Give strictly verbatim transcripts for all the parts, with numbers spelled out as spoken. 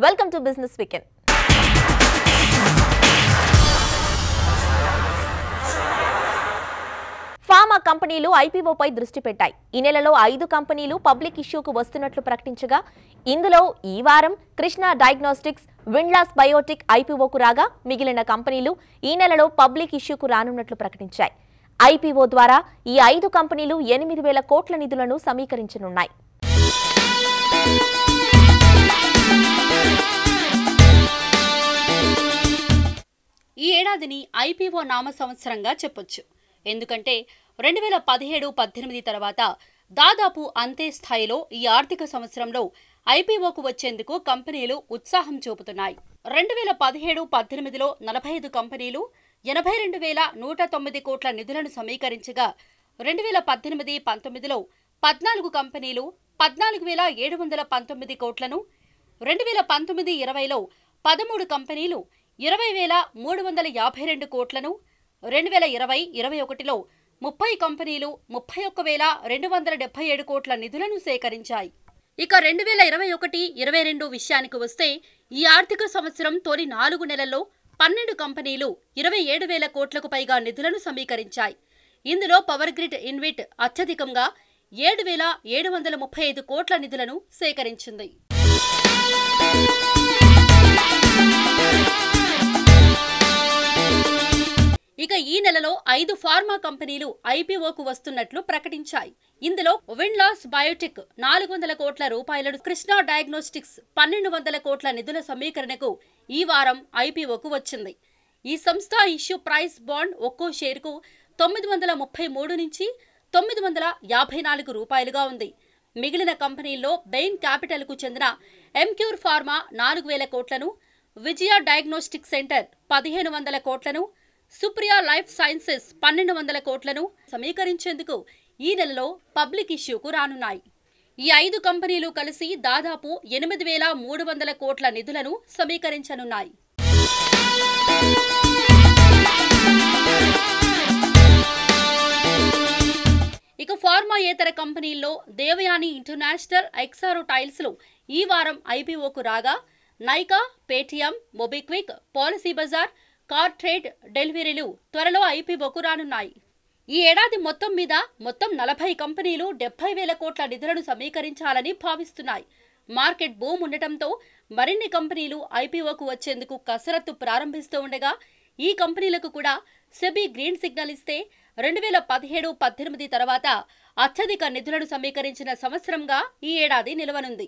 Welcome to business weekend. Pharma కంపెనీలు ఐపీఓపై దృష్టి పెట్టాయి. ఈ నెలలో ఐదు కంపెనీలు పబ్లిక్ ఇష్యూకు వస్తున్నట్లు ప్రకటించగా ఇందులో ఈ వారం కృష్ణ డయాగ్నోస్టిక్స్, విండ్లాస్ బయోటిక్ ఐపీఓకు రాగా మిగిలిన కంపెనీలు ఈ నెలలో పబ్లిక్ ఇష్యూకు రానున్నట్లు ప్రకటించాయి. ఐపీఓ ద్వారా ఈ ఐదు కంపెనీలు ఎనిమిది వేల కోట్ల నిధులను సమీకరించనున్నాయి. ఈ ఏడాదిని ఐపీఓ నామ సంవత్సరంగా చెప్పొచ్చు. ఎందుకంటే రెండు వేల పదిహేడు పద్దెనిమిది తర్వాత దాదాపు అంతే స్థాయిలో ఈ ఆర్థిక సంవత్సరంలో ఐపీఓకు వచ్చేందుకు కంపెనీలు ఉత్సాహం చూపుతున్నాయి. రెండు వేల పదిహేడు పద్దెనిమిదిలో నలభై ఐదు కంపెనీలు ఎనభై రెండు వేల నూట తొమ్మిది కోట్ల నిధులను సమీకరించగా రెండు వేల పద్దెనిమిది పంతొమ్మిదిలో పద్నాలుగు కంపెనీలు పద్నాలుగు వేల ఏడు వందల పంతొమ్మిది కోట్లను, రెండు వేల పంతొమ్మిది ఇరవైలో పదమూడు కంపెనీలు ఇరవై వేల మూడు వందల యాభై రెండు కోట్లను, రెండు వేల ఇరవై ఇరవై ఒకటిలో ముప్పై కంపెనీలు ముప్పై ఒక్క వేల రెండు వందల డెబ్బై ఏడు కోట్ల నిధులను సేకరించాయి. ఇక రెండు వేల ఇరవై ఒకటి ఇరవై రెండు విషయానికి వస్తే ఈ ఆర్థిక సంవత్సరం తొలి నాలుగు నెలల్లో పన్నెండు కంపెనీలు ఇరవై ఏడు వేల కోట్లకు పైగా నిధులను సమీకరించాయి. ఇందులో పవర్ గ్రిడ్ ఇన్విట్ అత్యధికంగా ఏడు వేల ఏడు వందల ముప్పై ఐదు కోట్ల నిధులను సేకరించింది. ఇక ఈ నెలలో ఐదు ఫార్మా కంపెనీలు ఐపీఓకు వస్తున్నట్లు ప్రకటించాయి. ఇందులో విండ్లాస్ బయోటిక్ నాలుగు వందల కోట్ల రూపాయలను, కృష్ణ డయాగ్నోస్టిక్స్ పన్నెండు వందల కోట్ల నిధుల సమీకరణకు ఈ వారం ఐపీఓకు వచ్చింది. ఈ సంస్థ ఇష్యూ ప్రైస్ బాండ్ ఒక్కో షేరుకు తొమ్మిది వందల ముప్పై మూడు నుంచి తొమ్మిది వందల యాభై నాలుగు రూపాయలుగా ఉంది. మిగిలిన కంపెనీల్లో బెయిన్ క్యాపిటల్కు చెందిన ఎంక్యూర్ ఫార్మా నాలుగు వేల కోట్లను, విజయ డయాగ్నోస్టిక్ సెంటర్ పదిహేను వందల కోట్లను, సుప్రియా లైఫ్ సైన్సెస్ పన్నెండు వందల కోట్లను సమీకరించేందుకు ఈ నెలలో పబ్లిక్ ఇష్యూకు రానున్నాయి. ఈ ఐదు కంపెనీలు కలిసి దాదాపు ఎనిమిది వేల మూడు వందల కోట్ల నిధులను సమీకరించనున్నాయి. ఇక ఫార్మాయేతర కంపెనీల్లో దేవయాని ఇంటర్నేషనల్, ఎక్సారో టైల్స్లు ఈ వారం ఐపీఓకు రాగా Nykaa, Paytm, MobiKwik, Policy Bazaar, Car Trade డెలివరీలు త్వరలో ఐపీఓకు రానున్నాయి. ఈ ఏడాది మొత్తం మీద మొత్తం నలభై కంపెనీలు డెబ్బై వేల కోట్ల నిధులను సమీకరించాలని భావిస్తున్నాయి. మార్కెట్ బూమ్ ఉండటంతో మరిన్ని కంపెనీలు ఐపీఓకు వచ్చేందుకు కసరత్తు ప్రారంభిస్తూ ఉండగా ఈ కంపెనీలకు కూడా సెబీ గ్రీన్ సిగ్నల్ ఇస్తే రెండు వేల పదిహేడు పద్దెనిమిది తర్వాత అత్యధిక నిధులను సమీకరించిన సంవత్సరంగా ఈ ఏడాది నిలవనుంది.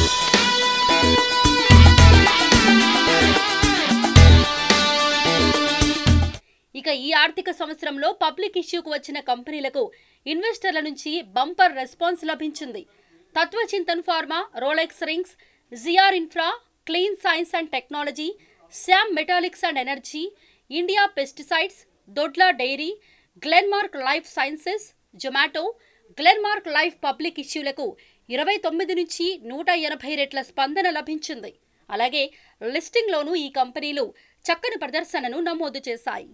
ఇక ఈ ఆర్థిక సంవత్సరంలో పబ్లిక్ ఇష్యూకు వచ్చిన కంపెనీలకు ఇన్వెస్టర్ల నుంచి బంపర్ రెస్పాన్స్ లభించింది. Tatva Chintan Pharma, Rolex Rings, GR Infra, Clean Science and Technology, Shyam Metalics and Energy, India Pesticides, Dodla Dairy, Glenmark Life Sciences, Zomato, Glenmark Life public ఇష్యూలకు ఇరవై తొమ్మిది నుంచి నూట ఎనభై రెట్ల స్పందన లభించింది. అలాగే లిస్టింగ్లోనూ ఈ కంపెనీలు చక్కని ప్రదర్శనను నమోదు చేశాయి.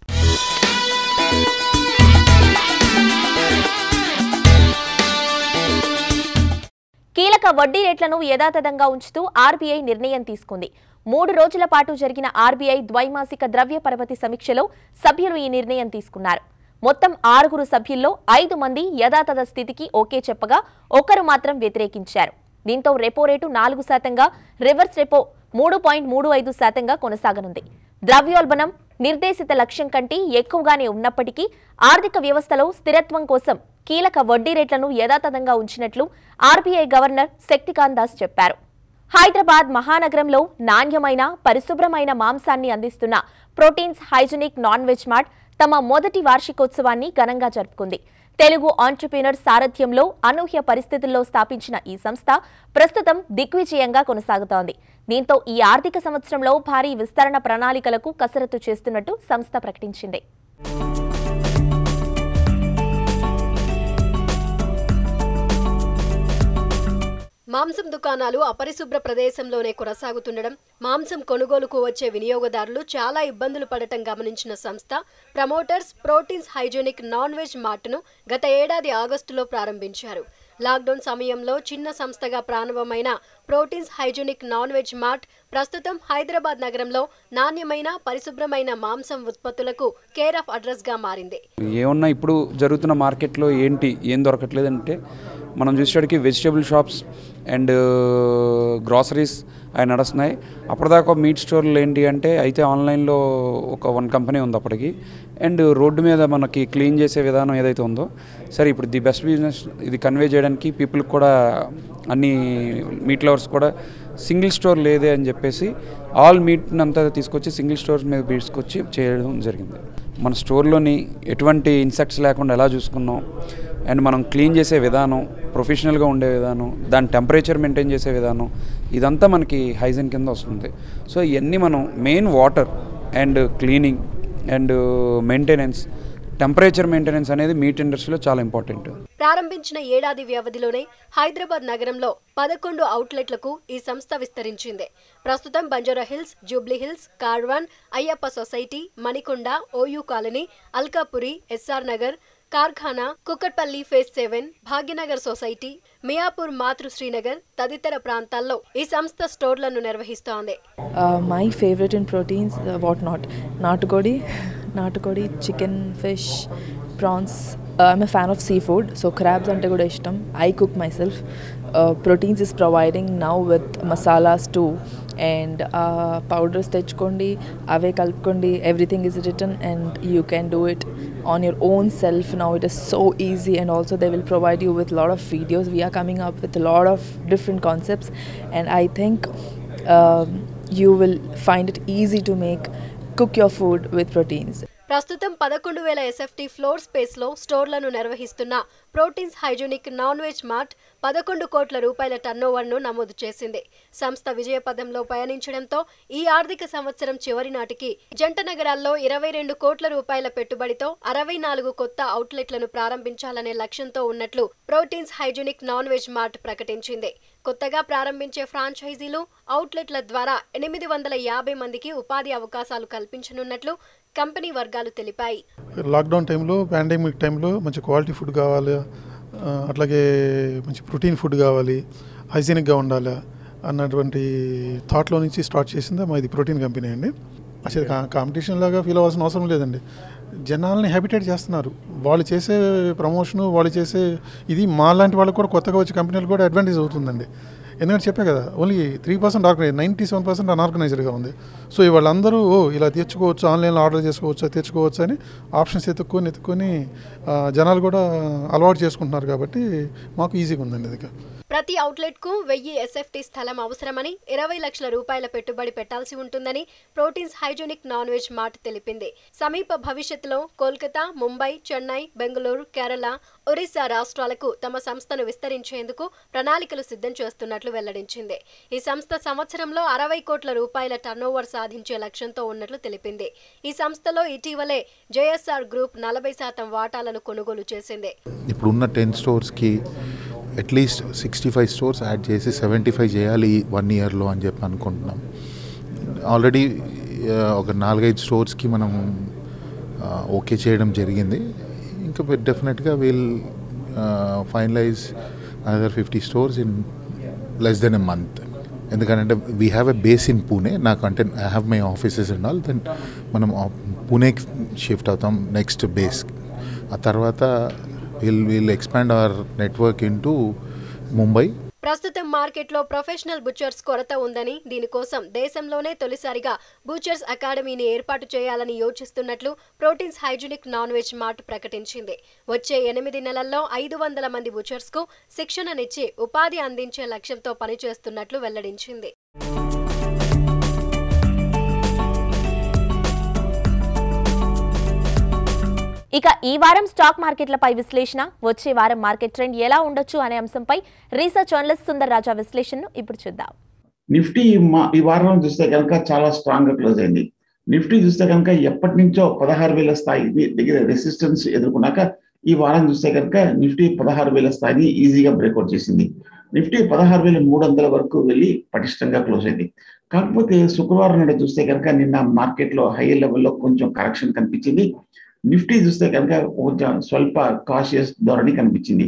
కీలక వడ్డీ రేట్లను యథాతథంగా ఉంచుతూ ఆర్బీఐ నిర్ణయం తీసుకుంది. మూడు రోజుల పాటు జరిగిన ఆర్బీఐ ద్వైమాసిక ద్రవ్య పరపతి సమీక్షలో సభ్యులు ఈ నిర్ణయం తీసుకున్నారు. మొత్తం ఆరుగురు సభ్యుల్లో ఐదు మంది యథాతథ స్థితికి ఓకే చెప్పగా ఒకరు మాత్రం వ్యతిరేకించారు. దీంతో రెపో రేటు నాలుగు శాతంగా, రివర్స్ రెపో మూడు పాయింట్ మూడు ఐదు శాతంగా కొనసాగనుంది. ద్రవ్యోల్బణం నిర్దేశిత లక్ష్యం కంటే ఎక్కువగానే ఉన్నప్పటికీ ఆర్థిక వ్యవస్థలో స్థిరత్వం కోసం కీలక వడ్డీ రేట్లను యథాతథంగా ఉంచినట్లు ఆర్బీఐ గవర్నర్ శక్తికాంత్ దాస్ చెప్పారు. హైదరాబాద్ మహానగరంలో నాణ్యమైన, పరిశుభ్రమైన మాంసాన్ని అందిస్తున్న Proteins Hygienic Non Veg Mart తమ మొదటి వార్షికోత్సవాన్ని ఘనంగా జరుపుకుంది. తెలుగు ఆంట్రప్రీనర్ సారథ్యంలో అనూహ్య పరిస్థితుల్లో స్థాపించిన ఈ సంస్థ ప్రస్తుతం దిగ్విజయంగా కొనసాగుతోంది. దీంతో ఈ ఆర్థిక సంవత్సరంలో భారీ విస్తరణ ప్రణాళికలకు కసరత్తు చేస్తున్నట్టు సంస్థ ప్రకటించింది. మాంసం దుకాణాలు అపరిశుభ్ర ప్రదేశంలోనే కొనసాగుతుండడం, మాంసం కొనుగోలుకు వచ్చే వినియోగదారులు చాలా ఇబ్బందులు పడటం గమనించిన సంస్థ promoters Proteins Hygienic Non Veg మార్ట్ను గత ఏడాది ఆగస్టులో ప్రారంభించారు. లాక్డౌన్ సమయంలో చిన్న సంస్థగా ప్రారంభమైన Proteins Hygienic Non Veg Mart ప్రస్తుతం హైదరాబాద్ నగరంలో నాణ్యమైన పరిశుభ్రమైన మాంసం ఉత్పత్తులకు కేర్ ఆఫ్ అడ్రస్ గా మారింది. ఏమన్నా ఇప్పుడు జరుగుతున్న మార్కెట్లో ఏంటి ఏం దొరకట్లేదంటే మనం చూసేటికి వెజిటేబుల్ షాప్స్ అండ్ గ్రాసరీస్ అవి నడుస్తున్నాయి. అప్పటిదాకా మీట్ స్టోర్లు ఏంటి అంటే అయితే ఆన్లైన్లో ఒక వన్ కంపెనీ ఉంది అప్పటికి. అండ్ రోడ్డు మీద మనకి క్లీన్ చేసే విధానం ఏదైతే ఉందో సరే ఇప్పుడు ది బెస్ట్ బిజినెస్ ఇది కన్వే చేయడానికి పీపుల్కి కూడా అన్ని మీట్ లవర్స్ కూడా సింగిల్ స్టోర్ లేదే అని చెప్పేసి ఆల్ మీట్ని అంతా తీసుకొచ్చి సింగిల్ స్టోర్స్ మీద తీసుకొచ్చి చేయడం జరిగింది. మన స్టోర్లోని ఎటువంటి ఇన్సెక్ట్స్ లేకుండా ఎలా చూసుకున్నాం అండ్ మనం క్లీన్ చేసే విధానం ప్రొఫెషనల్గా ఉండే విధానం దాని టెంపరేచర్ మెయింటైన్ చేసే విధానం ఇదంతా మనకి హైజీన్ కింద వస్తుంది. సో ఇవన్నీ మనం main water and cleaning and maintenance temperature maintenance అనేది మీట్ ఇండస్ట్రీలో చాలా ఇంపార్టెంట్. ప్రారంభించిన ఏడాది వ్యవధిలోనే హైదరాబాద్ నగరంలో పదకొండు అవుట్లెట్లకు ఈ సంస్థ విస్తరించింది. ప్రస్తుతం Banjara Hills, Jubilee Hills, Karwan, Ayyappa Society, Manikonda, OU Colony, Alkapuri, SR Nagar, Karkhana, Kukatpally phase seven, Bhagyanagar Society, Miyapur, Matrusrinagar తదితర ప్రాంతాల్లో ఈ సంస్థ స్టోర్లను నిర్వహిస్తోంది. My favourite in Proteins what not నాటుకోడి నాటుకోడి chicken, fish, prawns. I'm a fan of seafood, so crabs అంటే కూడా ఇష్టం. I cook myself. Proteins is providing now with masalas too and powders తెచ్చుకోండి, అవే కలుపుకోండి. Everything is return and you can do it on your own self now. It is so easy, and also they will provide you with a lot of videos. We are coming up with a lot of different concepts, and I think uh, you will find it easy to make cook your food with proteins. ప్రస్తుతం పదకొండు వేల SFT floor space లో స్టోర్లను నిర్వహిస్తున్న Proteins Hygienic Non Veg Mart పదకొండు కోట్ల రూపాయల turnover ను నమోదు చేసింది. సంస్థ విజయపథంలో పయనించడంతో ఈ ఆర్థిక సంవత్సరం చివరి నాటికి జంట నగరాల్లో ఇరవై రెండు కోట్ల రూపాయల పెట్టుబడితో అరవై నాలుగు కొత్త అవుట్లెట్లను ప్రారంభించాలనే లక్ష్యంతో ఉన్నట్లు Proteins Hygienic Non Veg Mart ప్రకటించింది. కొత్తగా ప్రారంభించే ఫ్రాంచైజీలు, అవుట్లెట్ల ద్వారా ఎనిమిది వందల యాభై మందికి ఉపాధి అవకాశాలు కల్పించనున్నట్లు కంపెనీ వర్గాలు తెలిపాయి. లాక్డౌన్ టైంలో, పాండమిక్ టైంలో మంచి క్వాలిటీ ఫుడ్ కావాలి, అట్లాగే మంచి ప్రోటీన్ ఫుడ్ కావాలి, హైజీనిక్గా ఉండాలి అన్నటువంటి థాట్లో నుంచి స్టార్ట్ చేసింది మా ఇది ప్రోటీన్ కంపెనీ అండి. అసలు కాంపిటీషన్ లాగా ఫీల్ అవ్వాల్సిన అవసరం లేదండి. జనాల్ని హ్యాబిటేట్ చేస్తున్నారు. వాళ్ళు చేసే ప్రమోషను, వాళ్ళు చేసే ఇది మా లాంటి వాళ్ళకి కూడా కొత్తగా వచ్చే కంపెనీలు కూడా అడ్వాంటేజ్ అవుతుందండి. ఎందుకంటే చెప్పే కదా, only three percent organise ninety seven percent అన్ఆర్గనైజ్డ్గా ఉంది. సో వాళ్ళందరూ ఓ ఇలా తెచ్చుకోవచ్చు, ఆన్లైన్లో ఆర్డర్ చేసుకోవచ్చు, తెచ్చుకోవచ్చు అని ఆప్షన్స్ ఎత్తుక్కొని ఎత్తుక్కొని జనాలు కూడా అలవాటు చేసుకుంటున్నారు. కాబట్టి మాకు ఈజీగా ఉందండి ఇది. ప్రతి అవుట్లెట్ కు వెయ్యి ఎస్ఎఫ్టీ స్థలం అవసరమని, ఇరవై లక్షల రూపాయల పెట్టుబడి పెట్టాల్సి ఉంటుందని Proteins Hygienic Non Veg Mart తెలిపింది. సమీప భవిష్యత్తులో కోల్కతా, ముంబై, చెన్నై, బెంగళూరు, కేరళ, ఒరిస్సా రాష్ట్రాలకు తమ సంస్థను విస్తరించేందుకు ప్రణాళికలు సిద్ధం చేస్తున్నట్లు వెల్లడించింది. ఈ సంస్థ సంవత్సరంలో అరవై కోట్ల రూపాయల టర్నోవర్ సాధించే లక్ష్యంతో ఉన్నట్లు తెలిపింది. ఈ సంస్థలో ఇటీవలే జేఎస్ఆర్ గ్రూప్ నలభై శాతం వాటాలను కొనుగోలు చేసింది. ఇప్పుడున్న టెన్ స్టోర్స్కి at least sixty five stores add చేసి సెవెంటీ ఫైవ్ చేయాలి వన్ ఇయర్లో అని చెప్పి అనుకుంటున్నాం. ఆల్రెడీ ఒక నాలుగైదు స్టోర్స్కి మనం ఓకే చేయడం జరిగింది. ఇంకా డెఫినెట్గా will finalise another fifty stores in less than a month. ఎందుకంటే we have a base in Pune. నాకు అంటే I have my offices and all. Then మనం పూణేకి షిఫ్ట్ అవుతాం నెక్స్ట్ బేస్. ఆ తర్వాత will will expand our network into Mumbai. ప్రస్తుతం మార్కెట్లో ప్రొఫెషనల్ బుచర్స్ కొరత ఉందని, దీనికోసం దేశంలోనే తొలిసారిగా బుచర్స్ అకాడమీని ఏర్పాటు చేయాలని యోచిస్తున్నట్లు Proteins Hygienic Non Veg Mart ప్రకటించింది. వచ్చే ఎనిమిది నెలల్లో ఐదు వందల మంది బుచర్స్ కు శిక్షణనిచ్చి ఉపాధి అందించే లక్ష్యంతో పనిచేస్తున్నట్లు వెల్లడించింది. ఇక ఈ వారం స్టాక్ మార్కెట్లపై విశ్లేషణ, వచ్చే వారం మార్కెట్ ట్రెండ్ ఎలా ఉండొచ్చు అనే అంశంపై రీసెర్చ్ జర్నలిస్ట్ సుందర్ రాజా విశ్లేషణను ఇప్పుడు చూద్దాం. నిఫ్టీ ఈ వారం చూస్తే కనుక చాలా స్ట్రాంగ్ గా క్లోజ్ అయింది. నిఫ్టీ చూస్తే కనుక ఎప్పటి నుంచో పదహారు వేల స్థాయి దగ్గర రెసిస్టెన్స్ ఎదుర్కొన్నాక ఈ వారం చూస్తే కనుక నిఫ్టీ పదహారు వేల స్థాయిని ఈజీగా బ్రేక్అవుట్ చేసింది. నిఫ్టీ పదహారు వేల మూడు వందల వరకు వెళ్ళి పటిష్టంగా క్లోజ్ అయింది. కాకపోతే శుక్రవారం నాడు చూస్తే కనుక నిన్న మార్కెట్ లో హై లెవెల్లో కొంచెం కరెక్షన్ కనిపించింది. నిఫ్టీ చూస్తే కనుక కొంచెం స్వల్ప కాషియస్ ధోరణి కనిపించింది.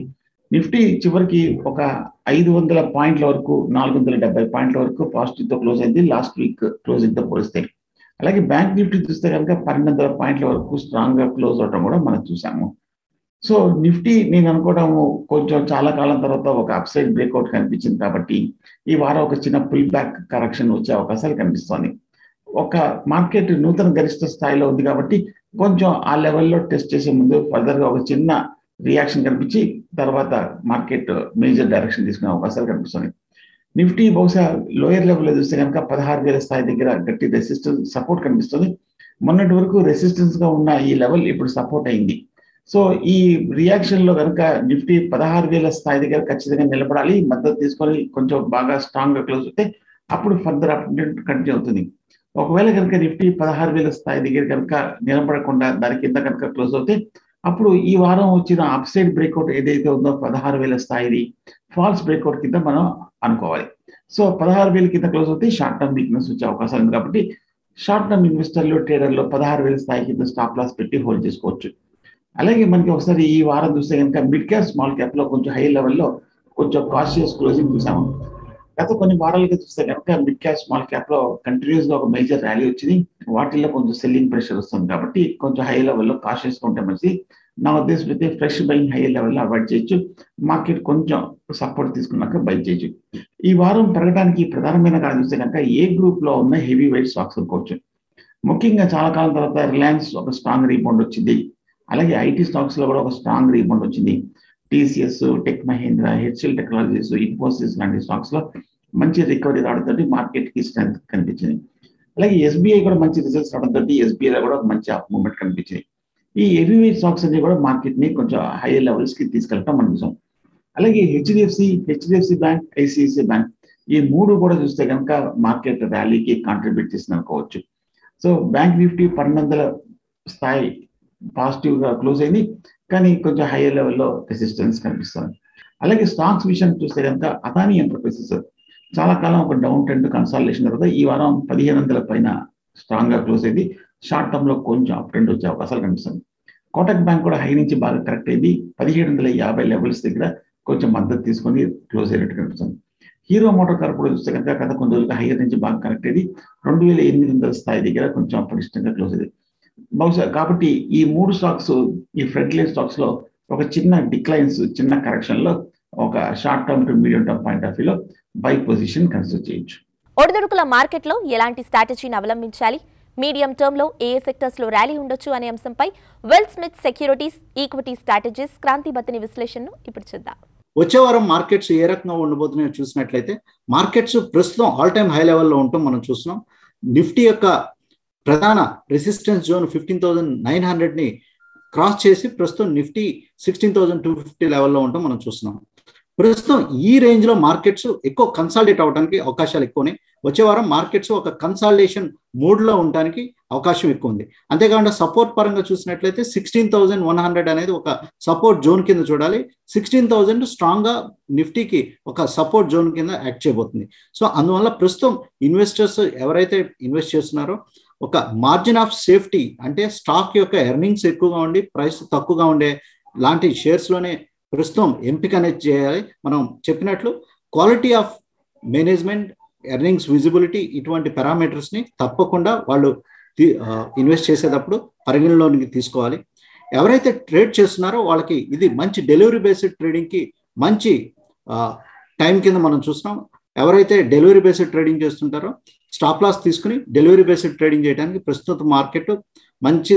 నిఫ్టీ చివరికి ఒక ఐదు వందల పాయింట్ల వరకు నాలుగు వందల డెబ్బై పాయింట్ల వరకు పాజిటివ్ తో క్లోజ్ అయింది లాస్ట్ వీక్ క్లోజింగ్ తో పోలిస్తే. అలాగే బ్యాంక్ నిఫ్టీ చూస్తే కనుక పన్నెండు వందల పాయింట్ల వరకు స్ట్రాంగ్ గా క్లోజ్ అవడం కూడా మనం చూసాము. సో నిఫ్టీ నేను అనుకోవడము కొంచెం చాలా కాలం తర్వాత ఒక అప్సైడ్ బ్రేక్అవుట్ కనిపించింది కాబట్టి ఈ వారం ఒక చిన్న పుల్ బ్యాక్ కరెక్షన్ వచ్చే అవకాశాలు కనిపిస్తోంది. ఒక మార్కెట్ నూతన గరిష్ట స్థాయిలో ఉంది కాబట్టి కొంచెం ఆ లెవెల్లో టెస్ట్ చేసే ముందు ఫర్దర్ గా ఒక చిన్న రియాక్షన్ కనిపించి తర్వాత మార్కెట్ మేజర్ డైరెక్షన్ తీసుకునే అవకాశాలు కనిపిస్తున్నాయి. నిఫ్టీ బహుశా లోయర్ లెవెల్లో చూస్తే కనుక పదహారు వేల స్థాయి దగ్గర గట్టి రెసిస్టెన్స్ సపోర్ట్ కనిపిస్తుంది. మొన్నటి వరకు రెసిస్టెన్స్ గా ఉన్న ఈ లెవెల్ ఇప్పుడు సపోర్ట్ అయింది. సో ఈ రియాక్షన్ లో కనుక నిఫ్టీ పదహారు వేల స్థాయి దగ్గర ఖచ్చితంగా నిలబడాలి, మద్దతు తీసుకొని కొంచెం బాగా స్ట్రాంగ్ గా క్లోజ్ అవుతే అప్పుడు ఫర్దర్ అప్డేట్ కంటిన్యూ అవుతుంది. ఒకవేళ కనుక నిఫ్టీ పదహారు వేల స్థాయి దగ్గర కనుక నిలబడకుండా దాని కింద కనుక క్లోజ్ అవుతే అప్పుడు ఈ వారం వచ్చిన అప్సైడ్ బ్రేక్అవుట్ ఏదైతే ఉందో పదహారు వేల స్థాయిది ఫాల్స్ బ్రేక్అవుట్ కింద మనం అనుకోవాలి. సో పదహారు వేల కింద క్లోజ్ అవుతే షార్ట్ టర్మ్ వీక్నెస్ వచ్చే అవకాశం ఉంది కాబట్టి షార్ట్ టర్మ్ ఇన్వెస్టర్లు ట్రేడర్లు పదహారు వేల స్థాయి కింద స్టాప్ లాస్ పెట్టి హోల్డ్ చేసుకోవచ్చు. అలాగే మనకి ఒకసారి ఈ వారం చూస్తే కనుక మిడ్ క్యాప్ స్మాల్ క్యాప్ లో కొంచెం హై లెవెల్లో కొంచెం కాషియస్ క్లోజింగ్ చూసాము. గత కొన్ని వారాలుగా చూస్తే కనుక మిడ్ క్యాప్ స్మాల్ క్యాప్ లో కంటిన్యూస్ గా ఒక మేజర్ ర్యాలీ వచ్చింది. వాటిల్లో కొంచెం సెల్లింగ్ ప్రెషర్ వస్తుంది కాబట్టి కొంచెం హై లెవెల్లో కాషియస్ గా ఉంటే మంచిది. నా ఉద్దేశం అయితే ఫ్రెష్ బయింగ్ హై లెవెల్లో అవాయిడ్ చేయొచ్చు. మార్కెట్ కొంచెం సపోర్ట్ తీసుకున్నాక బై చేయొచ్చు. ఈ వారం పెరగడానికి ప్రధానమైన కారణం చూస్తే కనుక ఏ గ్రూప్ లో ఉన్న హెవీ వెయిట్ స్టాక్స్ అనుకోవచ్చు. ముఖ్యంగా చాలా కాలం తర్వాత రిలయన్స్ ఒక స్ట్రాంగ్ రీబౌండ్ వచ్చింది. అలాగే ఐటీ స్టాక్స్ లో కూడా ఒక స్ట్రాంగ్ రీబౌండ్ వచ్చింది. TCS, Tech Mahindra, HCL Technologies, Infosys లాంటి స్టాక్స్ లో మంచి రికవరీ రావడంతో మార్కెట్ కి స్ట్రెంత్ కనిపించింది. అలాగే ఎస్బీఐ కూడా మంచి రిజల్ట్స్ రావడంతో ఎస్బీఐలో కూడా ఒక మంచి అప్ మూవ్మెంట్ కనిపించింది. ఈ హెవీ వెయిట్ స్టాక్స్ అన్ని కూడా మార్కెట్ ని కొంచెం హైయర్ లెవెల్స్ కి తీసుకెళ్ళటం మనం చూసాం. అలాగే HDFC HDFC bank, ICICI bank ఈ మూడు కూడా చూస్తే కనుక మార్కెట్ ర్యాలీకి కాంట్రిబ్యూట్ చేసింది అనుకోవచ్చు. సో బ్యాంక్ నిఫ్టీ పన్నెండు వందల స్థాయి పాజిటివ్ గా క్లోజ్ అయింది, కానీ కొంచెం హైయర్ లెవెల్లో రెసిస్టెన్స్ కనిపిస్తుంది. అలాగే స్టాక్స్ విషయం చూస్తే కనుక అదానీ ఎంటర్ప్రైజెస్ చాలా కాలం ఒక డౌన్ ట్రెండ్ కన్సాలిడేషన్ తర్వాత ఈ వారం పదిహేను వందల పైన స్ట్రాంగ్ గా క్లోజ్ అయింది. షార్ట్ టర్మ్ లో కొంచెం అప్ ట్రెండ్ వచ్చే అవకాశాలు కనిపిస్తుంది. కోటక్ బ్యాంక్ కూడా హై నుంచి బాగా కరెక్ట్ అయింది. పదిహేడు వందల యాభై లెవెల్స్ దగ్గర కొంచెం మద్దతు తీసుకొని క్లోజ్ అయినట్టు కనిపిస్తుంది. హీరో మోటార్ కార్ కూడా చూస్తే కనుక గత కొన్ని రోజులుగా హైయర్ నుంచి బాగా కరెక్ట్ అయింది. రెండు వేల ఎనిమిది వందల స్థాయి దగ్గర కొంచెం పటిష్టంగా క్లోజ్ అయింది. బహుశా కాబట్టి ఈ మూడు స్టాక్స్ ఈ ఫ్రంట్ లైన్ స్టాక్స్ లో ఒక చిన్న డిక్లైన్స్ చిన్న కరెక్షన్ లో ఒక short term to medium term point of వ్యూలో బై పొజిషన్ కన్సిడర్ చేయొచ్చు. ఒడిదుడుకుల మార్కెట్లో ఎలాంటి స్ట్రాటజీని అవలంబించాలి, మీడియం టర్మ్ లో ఏ సెక్టర్స్ లో ర్యాలీ ఉండొచ్చు అనే అంశంపై Wealth Smith Securities equity strategies Kranthi Bathini విశ్లేషణను ఇప్పుడు చూద్దాం. వచ్చే వారం మార్కెట్స్ ఏ రకంగా ఉండబోతున్నాయో చూసినట్లయితే మార్కెట్స్ ప్రస్తుతం ఆల్ టైమ్ హై లెవెల్లో ఉంటాం మనం చూస్తున్నాం. నిఫ్టీ యొక్క ప్రధాన resistance zone fifteen thousand nine hundred ని క్రాస్ చేసి ప్రస్తుతం Nifty sixteen thousand two fifty లెవెల్లో ఉంటాం మనం చూస్తున్నాం. ప్రస్తుతం ఈ రేంజ్ లో మార్కెట్స్ ఎక్కువ కన్సాలిడేట్ అవడానికి అవకాశాలు ఎక్కువనే. వచ్చే వారం మార్కెట్స్ ఒక కన్సాలిడేషన్ మోడ్ లో ఉండడానికి అవకాశం ఎక్కువ ఉంది. అంతేకాకుండా సపోర్ట్ పరంగా చూసినట్లయితే సిక్స్టీన్ థౌసండ్ వన్ హండ్రెడ్ అనేది ఒక సపోర్ట్ జోన్ కింద చూడాలి. సిక్స్టీన్ థౌసండ్ స్ట్రాంగ్ గా నిఫ్టీకి ఒక సపోర్ట్ జోన్ కింద యాక్ట్ చేయబోతుంది. సో అందువల్ల ప్రస్తుతం ఇన్వెస్టర్స్ ఎవరైతే ఇన్వెస్ట్ చేస్తున్నారో ఒక మార్జిన్ ఆఫ్ సేఫ్టీ అంటే స్టాక్ యొక్క ఎర్నింగ్స్ ఎక్కువగా ఉండి ప్రైస్ తక్కువగా ఉండే లాంటి షేర్స్ లోనే ప్రస్తుతం ఎంపిక అనేది చేయాలి. మనం చెప్పినట్లు quality of management, earnings visibility ఇటువంటి పారామీటర్స్ ని తప్పకుండా వాళ్ళు ఇన్వెస్ట్ చేసేటప్పుడు పరిగణలోనికి తీసుకోవాలి. ఎవరైతే ట్రేడ్ చేస్తున్నారో వాళ్ళకి ఇది మంచి డెలివరీ బేస్డ్ ట్రేడింగ్ కి మంచి టైం కింద మనం చూస్తున్నాం. ఎవరైతే డెలివరీ బేస్డ్ ట్రేడింగ్ చేస్తుంటారో స్టాప్ లాస్ తీసుకుని డెలివరీ బేస్డ్ ట్రేడింగ్ చేయడానికి ప్రస్తుత మార్కెట్ మంచి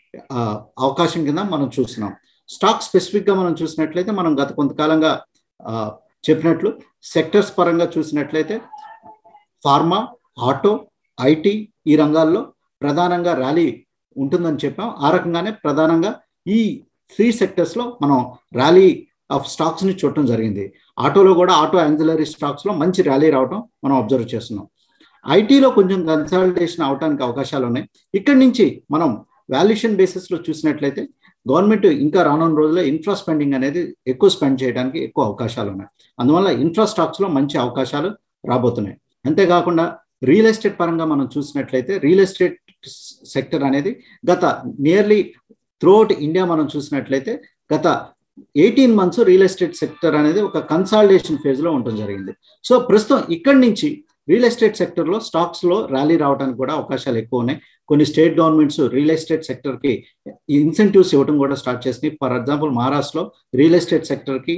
అవకాశం కింద మనం చూస్తున్నాం. స్టాక్ స్పెసిఫిక్ గా మనం చూసినట్లయితే మనం గత కొంతకాలంగా చెప్పినట్లు సెక్టర్స్ పరంగా చూసినట్లయితే ఫార్మా, ఆటో, ఐటీ ఈ రంగాల్లో ప్రధానంగా ర్యాలీ ఉంటుందని చెప్పాం. ఆ రకంగానే ప్రధానంగా ఈ త్రీ సెక్టర్స్ లో మనం ర్యాలీ ఆఫ్ స్టాక్స్ ని చూడటం జరిగింది. ఆటోలో కూడా ఆటో యాన్సిలరీ స్టాక్స్ లో మంచి ర్యాలీ రావడం మనం అబ్జర్వ్ చేస్తున్నాం. ఐటీలో కొంచెం కన్సాలిడేషన్ అవడానికి అవకాశాలు ఉన్నాయి. ఇక్కడి నుంచి మనం వాల్యుయేషన్ బేసిస్ లో చూసినట్లయితే గవర్నమెంట్ ఇంకా రానున్న రోజుల్లో ఇన్ఫ్రా స్పెండింగ్ అనేది ఎక్కువ స్పెండ్ చేయడానికి ఎక్కువ అవకాశాలు ఉన్నాయి. అందువల్ల ఇన్ఫ్రా స్టాక్స్ లో మంచి అవకాశాలు రాబోతున్నాయి. అంతేకాకుండా రియల్ ఎస్టేట్ పరంగా మనం చూసినట్లయితే రియల్ ఎస్టేట్ సెక్టర్ అనేది గత నియర్లీ త్రూఅవుట్ ఇండియా మనం చూసినట్లయితే గత eighteen months real estate sector అనేది ఒక కన్సాలిడేషన్ ఫేజ్లో ఉండటం జరిగింది. సో ప్రస్తుతం ఇక్కడి నుంచి రియల్ ఎస్టేట్ సెక్టర్లో స్టాక్స్లో ర్యాలీ రావడానికి కూడా అవకాశాలు ఎక్కువ ఉన్నాయి. కొన్ని స్టేట్ గవర్నమెంట్స్ రియల్ ఎస్టేట్ సెక్టర్కి ఇన్సెంటివ్స్ ఇవ్వడం కూడా స్టార్ట్ చేసినాయి. ఫర్ ఎగ్జాంపుల్ మహారాష్ట్రలో రియల్ ఎస్టేట్ సెక్టర్కి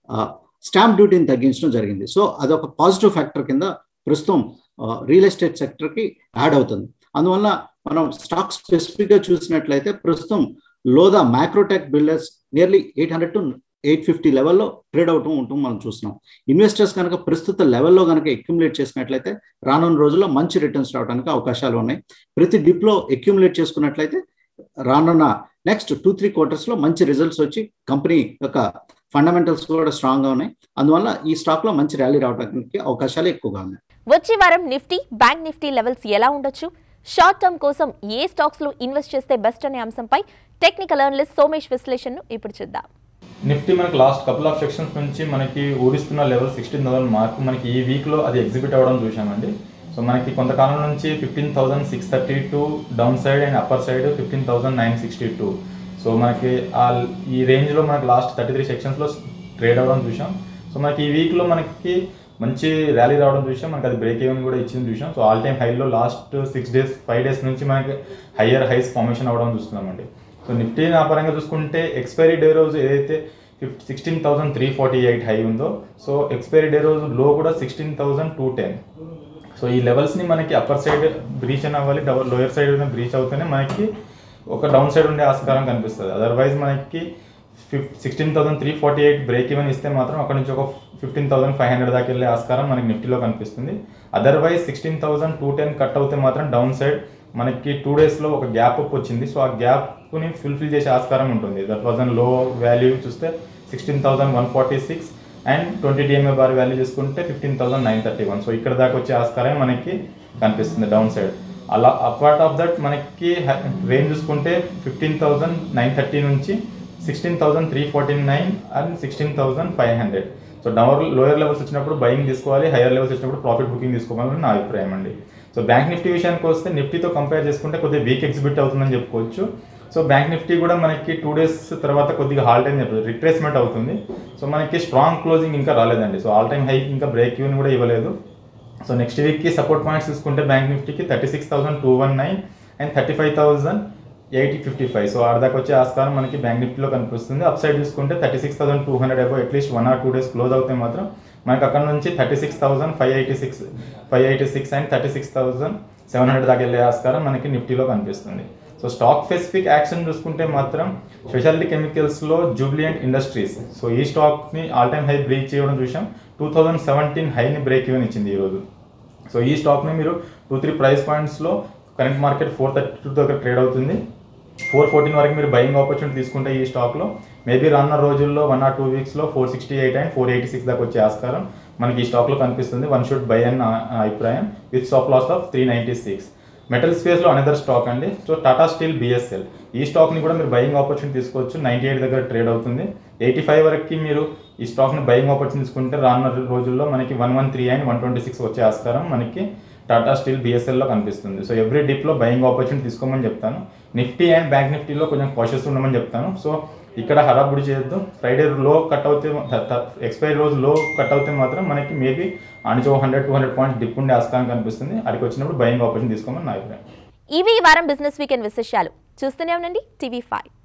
స్టాంప్ డ్యూటీని తగ్గించడం జరిగింది. సో అదొక పాజిటివ్ ఫ్యాక్టర్ కింద ప్రస్తుతం రియల్ ఎస్టేట్ సెక్టర్కి యాడ్ అవుతుంది. అందువల్ల మనం స్టాక్ స్పెసిఫిక్గా చూసినట్లయితే ప్రస్తుతం Lodha Macrotech Builders nearly eight hundred to eight fifty లెవెల్లో ట్రేడ్ అవుతూ ఉంటుంది మనం చూస్తున్నాం. ఇన్వెస్టర్స్ కనుక ప్రస్తుత లెవెల్లో కనుక అక్యుములేట్ చేసినట్లయితే రానున్న రోజుల్లో మంచి రిటర్న్స్ రావడానికి అవకాశాలు ఉన్నాయి. ప్రతి డిప్లో అక్యుములేట్ చేసుకున్నట్లయితే రానున్న నెక్స్ట్ టూ త్రీ క్వార్టర్స్లో మంచి రిజల్ట్స్ వచ్చి కంపెనీ యొక్క ఫండమెంటల్స్ కూడా స్ట్రాంగ్గా ఉన్నాయి. అందువల్ల ఈ స్టాక్లో మంచి ర్యాలీ రావడానికి అవకాశాలు ఎక్కువగా ఉన్నాయి. వచ్చే వారం నిఫ్టీ, బ్యాంక్ నిఫ్టీ లెవెల్స్ ఎలా ఉండొచ్చు, షార్ట్ టర్మ్ కోసం ఏ స్టాక్స్ లో ఇన్వెస్ట్ చేస్తే బెస్ట్ అనే అంశంపై టెక్నికల్ అనలిస్ట్ సోమేష్ విశ్లేషణను ఇప్పుడు చూద్దాం. నిఫ్టీ మనకి లాస్ట్ కపుల్ ఆఫ్ సెక్షన్స్ నుంచి మనకి ఊరిస్తున్న లెవెల్ సిక్స్టీన్ థౌసండ్ మార్క్ మనకి ఈ వీక్లో అది ఎగ్జిబిట్ అవ్వడం చూసామండి. సో మనకి కొంతకాలం నుంచి fifteen thousand six thirty two down side and upper side fifteen thousand nine sixty two so మనకి ఆ ఈ రేంజ్లో మనకి లాస్ట్ థర్టీ త్రీ సెక్షన్స్లో ట్రేడ్ అవ్వడం చూసాం. సో మనకి ఈ వీక్లో మనకి మంచి ర్యాలీ రావడం చూసాం. మనకి అది బ్రేక్ ఈవెన్ కూడా ఇచ్చింది చూసాం. సో ఆల్ టైమ్ హైలో last six days five days నుంచి మనకి హయ్యర్ హైస్ ఫార్మేషన్ అవ్వడం చూస్తున్నామండి. సో నిఫ్టీ ఆ పరంగా చూసుకుంటే ఎక్స్పైరీ డే రోజు ఏదైతే fifty sixteen thousand three forty eight high ఉందో సో ఎక్స్పైరీ డే రోజు లో కూడా sixteen thousand two ten so ఈ లెవెల్స్ని మనకి అప్పర్ సైడ్ బ్రీచ్ అని అవ్వాలి, డబల్ లోయర్ సైడ్ బ్రీచ్ అవుతేనే మనకి ఒక డౌన్ సైడ్ ఉండే ఆస్కారం కనిపిస్తుంది. అదర్వైజ్ మనకి ఫిఫ్ sixteen thousand three forty eight break even ఇస్తే మాత్రం అక్కడ నుంచి ఒక ఫిఫ్టీన్ థౌసండ్ ఫైవ్ హండ్రెడ్ దాకా వెళ్ళే ఆస్కారం మనకి నిఫ్టీలో కనిపిస్తుంది. Otherwise sixteen thousand two ten cut అవుతే మాత్రం డౌన్ సైడ్ మనకి టూ డేస్లో ఒక గ్యాప్ అప్ వచ్చింది. సో ఆ గ్యాప్ని ఫుల్ఫిల్ చేసే ఆస్కారం ఉంటుంది. దట్ వాజ్ అన్ లో వాల్యూ చూస్తే sixteen thousand one forty six and twenty DMA bar value చూసుకుంటే fifteen thousand nine thirty one so ఇక్కడ దాకా వచ్చే ఆస్కారం మనకి కనిపిస్తుంది డౌన్ సైడ్. అలా అపార్ట్ ఆఫ్ దట్ మనకి రేంజ్ చూసుకుంటే ఫిఫ్టీన్ థౌసండ్ నైన్ థర్టీ నుంచి sixteen thousand three forty nine and sixteen thousand five hundred so down lower levels వచ్చినప్పుడు బయింగ్ తీసుకోవాలి, హైయర్ లెవెల్స్ వచ్చినప్పుడు ప్రాఫిట్ బుకింగ్ తీసుకోవాలని నా అభిప్రాయం అండి. సో బ్యాంక్ నిఫ్టీ విషయానికి వస్తే నిఫ్టీతో కంపేర్ చేసుకుంటే కొద్దిగా వీక్ ఎగ్జిబిట్ అవుతుందని చెప్పుకోవచ్చు. సో బ్యాంక్ నిఫ్టీ కూడా మనకి టూ డేస్ తర్వాత కొద్దిగా హాల్ట్ అని చెప్పచ్చు, రిట్రేస్మెంట్ అవుతుంది. సో మనకి స్ట్రాంగ్ క్లోజింగ్ ఇంకా రాలేదండి. సో ఆల్ టైమ్ హై ఇంకా బ్రేక్ ఈవెన్ కూడా ఇవ్వలేదు. సో నెక్స్ట్ వీక్కి సపోర్ట్ పాయింట్స్ తీసుకుంటే బ్యాంక్ నిఫ్టీకి thirty six thousand two one nine and thirty five thousand eighty fifty five so ఆడదాకా వచ్చే ఆస్కారం మనకి బ్యాంక్ నిఫ్టీలో కనిపిస్తుంది. అప్ సైడ్ చూసుకుంటే thirty six thousand two hundred above at least one or two days close అవుతే మాత్రం మనకి అక్కడ నుంచి thirty six thousand five eighty six five eighty six and thirty six thousand seven hundred దాకా వెళ్ళే ఆస్కారం మనకి నిఫ్టీలో కనిపిస్తుంది. సో స్టాక్ స్పెసిఫిక్ యాక్షన్ చూసుకుంటే మాత్రం స్పెషాలిటీ కెమికల్స్లో జూబ్లియంట్ ఇండస్ట్రీస్ సో ఈ స్టాక్ని ఆల్ టైమ్ హై బ్రేక్ చేయడం చూసాం. టూ థౌజండ్ సెవెంటీన్ హైని బ్రేక్ ఈవెన్ ఇచ్చింది ఈరోజు. సో ఈ స్టాక్ని మీరు టూ త్రీ ప్రైస్ పాయింట్స్లో current market four thirty two దగ్గర ట్రేడ్ అవుతుంది. ఫోర్ ఫోర్టీన్ వరకు మీరు బయింగ్ ఆపర్చునిటీ తీసుకుంటే ఈ స్టాక్లో మేబీ రానున్న రోజుల్లో వన్ ఆర్ టూ వీక్స్లో four sixty eight and four eighty six దాకా వచ్చే ఆస్కారం మనకి ఈ స్టాక్లో కనిపిస్తుంది. వన్ షుడ్ బై అన్న అభిప్రాయం with stop loss of three ninety six. Metal స్పేస్లో అనదర్ స్టాక్ అండి. సో టాటా స్టీల్ బిఎస్ఎల్ ఈ స్టాక్ని కూడా మీరు బయింగ్ ఆపర్చునిటీ తీసుకోవచ్చు. నైంటీ ఎయిట్ దగ్గర ట్రేడ్ అవుతుంది. ఎయిటీ ఫైవ్ వరకు మీరు ఈ స్టాక్ని బయింగ్ ఆపర్చునిటీ తీసుకుంటే రానున్న రోజుల్లో మనకి one one three and one twenty six వచ్చే ఆస్కారం మనకి టాటా స్టీల్ బిఎస్ఎల్లో కనిపిస్తుంది. సో ఎవ్రీ డిప్లో బయింగ్ ఆపర్చునిటీ తీసుకోమని చెప్తాను. నిఫ్టీ అండ్ బ్యాంక్ నిఫ్టీలో కొంచెం కాషియస్ ఉండమని చెప్తాను. సో ఇక్కడ హడాబుడి చేయొద్దు. ఫ్రైడే లో కట్ అవుతే ఎక్స్పైరీ రోజు లో కట్ అవుతే మాత్రం మనకి మేబీ అనిచో hundred two hundred points dip ఉండే ఆస్కారం కనిపిస్తుంది. అక్కడికి వచ్చినప్పుడు బయింగ్ ఆపర్చునిటీ తీసుకోమని నా అభిప్రాయం. ఇవి ఈ వారం బిజినెస్ వీకెండ్ విశేషాలు. చూస్తూనే ఉండండి టీవీ ఫైవ్.